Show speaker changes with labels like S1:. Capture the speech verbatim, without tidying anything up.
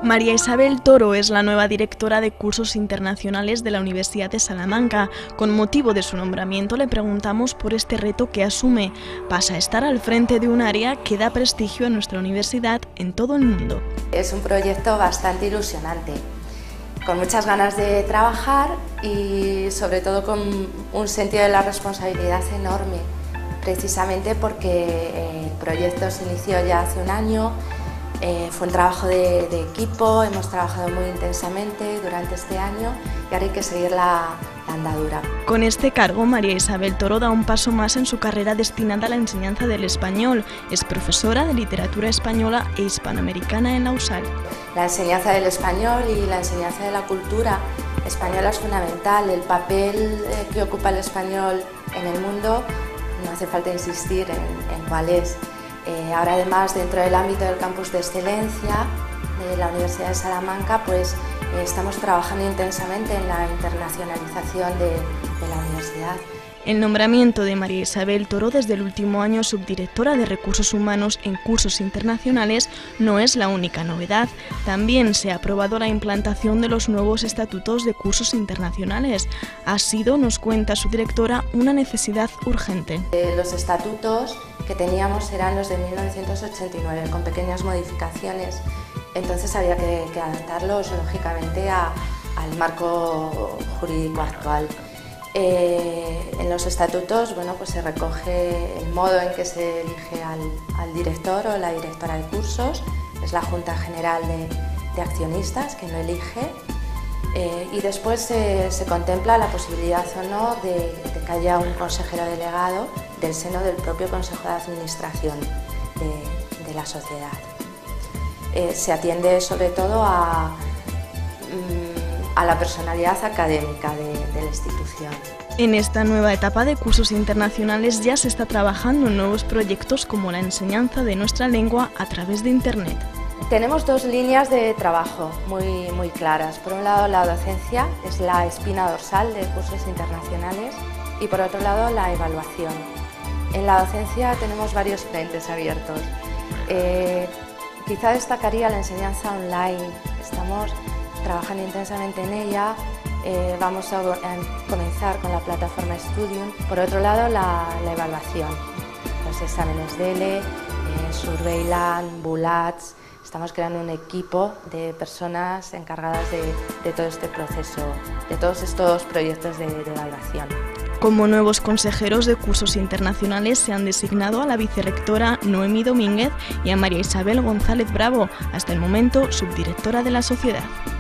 S1: María Isabel Toro es la nueva directora de cursos internacionales de la Universidad de Salamanca. Con motivo de su nombramiento le preguntamos por este reto que asume. Pasa a estar al frente de un área que da prestigio a nuestra universidad en todo el mundo.
S2: Es un proyecto bastante ilusionante, con muchas ganas de trabajar y sobre todo con un sentido de la responsabilidad enorme, precisamente porque el proyecto se inició ya hace un año. Eh, fue un trabajo de, de equipo, hemos trabajado muy intensamente durante este año y ahora hay que seguir la, la andadura.
S1: Con este cargo, María Isabel Toro da un paso más en su carrera destinada a la enseñanza del español. Es profesora de literatura española e hispanoamericana en la U S A L.
S2: La enseñanza del español y la enseñanza de la cultura española es fundamental. El papel eh, que ocupa el español en el mundo, no hace falta insistir en, en cuál es. Eh, ahora además, dentro del ámbito del campus de excelencia de la Universidad de Salamanca, pues eh, estamos trabajando intensamente en la internacionalización de, de la universidad.
S1: El nombramiento de María Isabel Toro desde el último año subdirectora de Recursos Humanos en Cursos Internacionales no es la única novedad. También se ha aprobado la implantación de los nuevos estatutos de cursos internacionales. Ha sido, nos cuenta su directora, una necesidad urgente.
S2: Eh, los estatutos que teníamos eran los de mil novecientos ochenta y nueve, con pequeñas modificaciones, entonces había que, que adaptarlos lógicamente a, al marco jurídico actual. Eh, en los estatutos, bueno, pues se recoge el modo en que se elige al, al director o la directora de cursos, es la Junta General de, de Accionistas que lo elige, eh, y después se, se contempla la posibilidad o no de, de que haya un consejero delegado del seno del propio Consejo de Administración de, de la sociedad. Eh, se atiende sobre todo a a la personalidad académica de, de la institución.
S1: En esta nueva etapa de cursos internacionales ya se está trabajando en nuevos proyectos como la enseñanza de nuestra lengua a través de Internet.
S2: Tenemos dos líneas de trabajo muy, muy claras. Por un lado, la docencia es la espina dorsal de cursos internacionales y por otro lado, la evaluación. En la docencia tenemos varios frentes abiertos. Eh, quizá destacaría la enseñanza online. Estamos trabajando intensamente en ella, eh, vamos a, a comenzar con la plataforma Studium. Por otro lado, la, la evaluación, los exámenes D E L E, eh, Surveyland, Bulats. Estamos creando un equipo de personas encargadas de, de todo este proceso, de todos estos proyectos de, de evaluación.
S1: Como nuevos consejeros de cursos internacionales se han designado a la vicerrectora Noemí Domínguez y a María Isabel González Bravo, hasta el momento subdirectora de la sociedad.